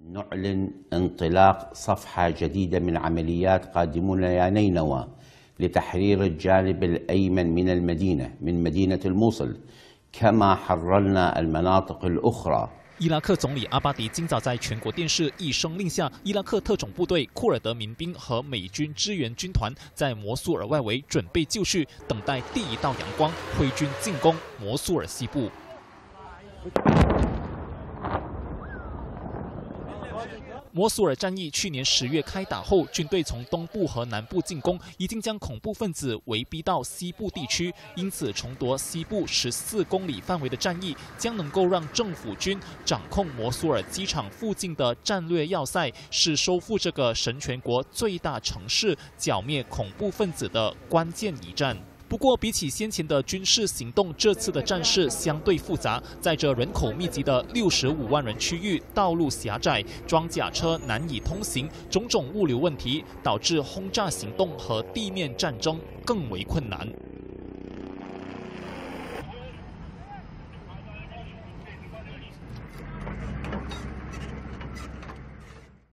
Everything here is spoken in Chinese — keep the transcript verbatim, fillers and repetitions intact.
نعلن انطلاق صفحة جديدة من عمليات قادمون يا نينوى لتحرير الجانب الأيمن من المدينة من مدينة الموصل كما حررنا المناطق الأخرى。 伊拉克总理阿巴迪今早在全国电视一声令下，伊拉克特种部队库尔德民兵和美军支援军团在摩苏尔外围准备就绪，等待第一道阳光，挥军进攻摩苏尔西部。 摩苏尔战役去年十月开打后，军队从东部和南部进攻，已经将恐怖分子围逼到西部地区。因此，重夺西部十四公里范围的战役，将能够让政府军掌控摩苏尔机场附近的战略要塞，是收复这个神权国最大城市、剿灭恐怖分子的关键一战。 不过，比起先前的军事行动，这次的战事相对复杂。在这人口密集的六十五万人区域，道路狭窄，装甲车难以通行，种种物流问题导致轰炸行动和地面战争更为困难。